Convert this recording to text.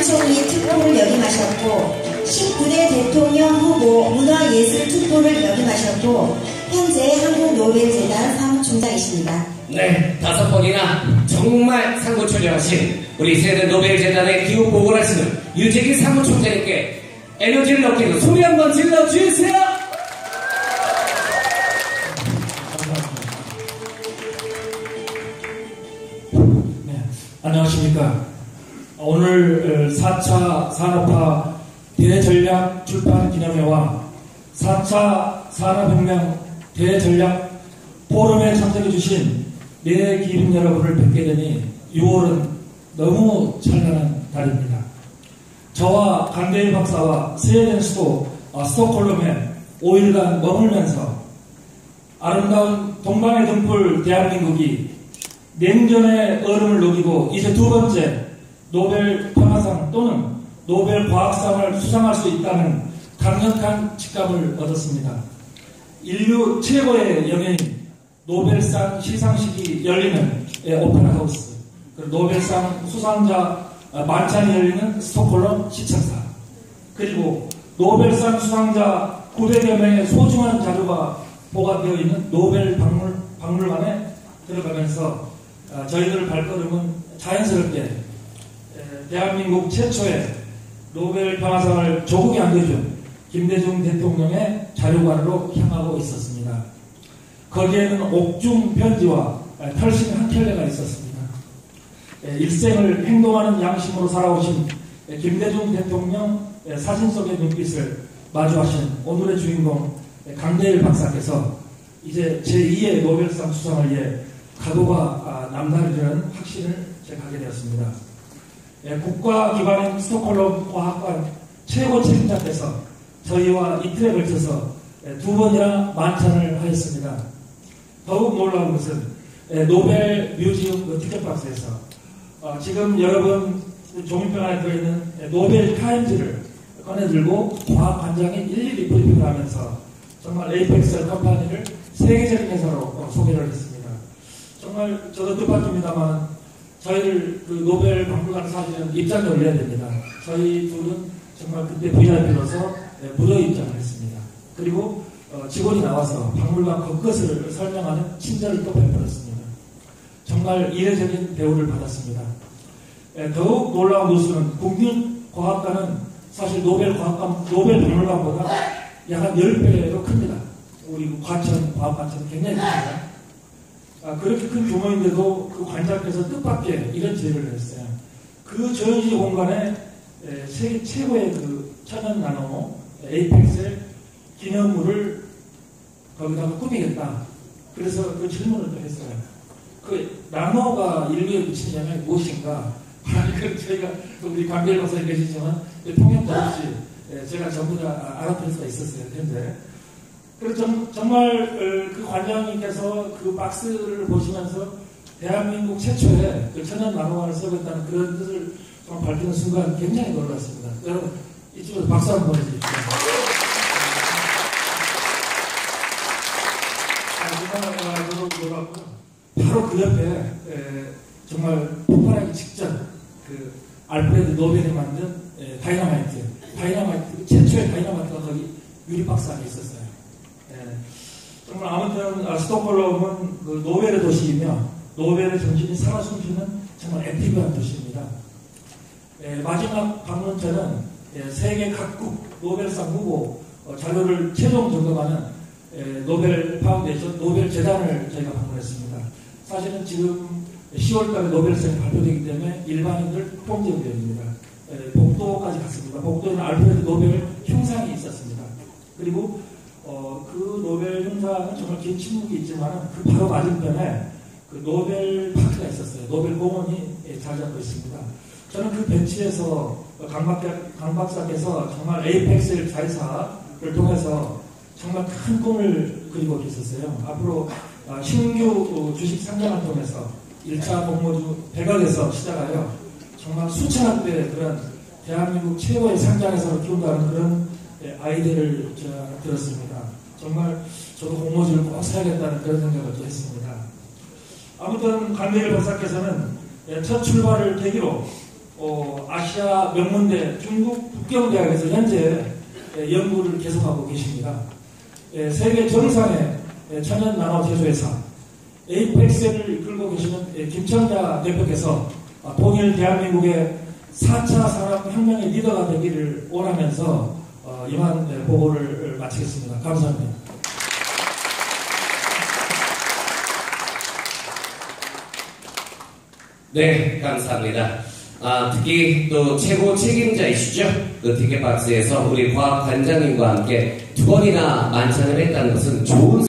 총리 특보를 역임하셨고 19대 대통령 후보 문화예술 특보를 역임하셨고 현재 한국노벨재단 사무총장이십니다. 네, 5번이나 정말 상고초려하신 우리 세계 노벨재단의 기후보고를 하시는 유재기 사무총장님께 에너지를 넣기로 소리 한번 질러주세요. 네, 안녕하십니까. 오늘 4차 산업화 대전략 출판 기념회와 4차 산업혁명 대전략 포럼에 참석해주신 내 기린 여러분을 뵙게 되니 6월은 너무 찬란한 달입니다. 저와 강대일 박사와 스웨덴 수도 스톡홀름에 5일간 머물면서 아름다운 동방의 등불 대한민국이 냉전의 얼음을 녹이고 이제 2번째 노벨 평화상 또는 노벨 과학상을 수상할 수 있다는 강력한 직감을 얻었습니다. 인류 최고의 영예인 노벨상 시상식이 열리는 오페라 하우스, 노벨상 수상자 만찬이 열리는 스톡홀름 시청사, 그리고 노벨상 수상자 900여 명의 소중한 자료가 보관되어 있는 노벨 박물관에 들어가면서 저희들 발걸음은 자연스럽게 대한민국 최초의 노벨 평화상을 조국에 안겨준 김대중 대통령의 자료관으로 향하고 있었습니다. 거기에는 옥중 편지와 털신 한 켤레가 있었습니다. 일생을 행동하는 양심으로 살아오신 김대중 대통령 사진 속의 눈빛을 마주하신 오늘의 주인공 강대일 박사께서 이제 제2의 노벨상 수상을 위해 각오가 남다르다는 확신을 제가 하게 되었습니다. 국가기관인 스톡홀름 과학관 최고 책임자께서 저희와 이틀에 걸쳐서 2번이나 만찬을 하였습니다. 더욱 놀라운 것은 노벨 뮤지엄 티켓박스에서 지금 여러분 종이병 안에 들어있는 노벨 타임즈를 꺼내들고 과학관장이 일일이 브리핑을 하면서 정말 에이펙스 컴퍼니를 세계적인 회사로 소개를 했습니다. 정말 저도 뜻밖입니다만 저희를 그 노벨 박물관 사실은 입장을 올려야 됩니다. 저희 둘은 정말 그때 VIP로서 무료 입장을 했습니다. 그리고 직원이 나와서 박물관 곳곳을 설명하는 친절을 또 베풀었습니다. 정말 이례적인 대우를 받았습니다. 더욱 놀라운 뉴스는 국립과학관은 사실 노벨 박물관보다 약 한 10배로 큽니다. 우리 과천, 과학관처럼 굉장히 큽니다. 그렇게 큰 규모인데도 그 관장께서 뜻밖의 이런 제의를 했어요. 그 전시 공간에 세계 최고의 그 천연 나노 에이펙스의 기념물을 거기다가 꾸미겠다. 그래서 그 질문을 또 했어요. 그 나노가 인류에 미치는 영향이 무엇인가? 저희가 우리 강대일 박사님 계시지만 통역도 없이 제가 전부 다 알아볼 수가 있었어요. 현재. 그래서 정말 그 관장님께서 그 박스를 보시면서 대한민국 최초의 그 천연 나노화를 쓰겠다는 그런 뜻을 밝히는 순간 굉장히 놀랐습니다. 여러분 이쪽으로 박수 한번 보내주십시오. 저도 놀랐고요. 바로 그 옆에 정말 폭발하기 직전 그 알프레드 노벨이 만든 다이너마이트 최초의 다이너마이트가 거기 유리박스 안에 있었어요. 정말 아무튼 스톡홀름은 그 노벨의 도시이며 노벨의 정신이 살아 숨쉬는 정말 액티브한 도시입니다. 마지막 방문처는 세계 각국 노벨상 후보 자료를 최종 점검하는 노벨 파운데이션 노벨 재단을 저희가 방문했습니다. 사실은 지금 10월달에 노벨상이 발표되기 때문에 일반인들 통제되어집니다. 복도까지 갔습니다. 복도에는 알프레드 노벨 흉상이 있었습니다. 그리고 그 노벨 흉상은 정말 긴 침묵이 있지만 그 바로 맞은편에 그 노벨 파크가 있었어요. 노벨 공원이 자리 잡고 있습니다. 저는 그 벤치에서 강 박사께서 정말 에이펙스 자리사를 통해서 정말 큰 꿈을 그리고 있었어요. 앞으로 신규 주식 상장을 통해서 1차 공모주 100억에서 시작하여 정말 수천억 대 그런 대한민국 최고의 상장회사로 키운다는 그런 아이디어를 제가 들었습니다. 정말 저도 공모주를 꼭 사야겠다는 그런 생각을 또 했습니다. 아무튼 강대일 박사께서는 첫 출발을 계기로 아시아 명문대 중국 북경대학에서 현재 연구를 계속하고 계십니다. 세계 정상의 천연 나노 제조회사 에이펙스를 이끌고 계시는 김청자 대표께서 통일 대한민국의 4차 산업혁명의 리더가 되기를 원하면서 이만 보고를 마치겠습니다. 감사합니다. 네, 감사합니다. 특히 또 최고 책임자이시죠? 그 티켓박스에서 우리 과학관장님과 함께 2번이나 만찬을 했다는 것은 좋은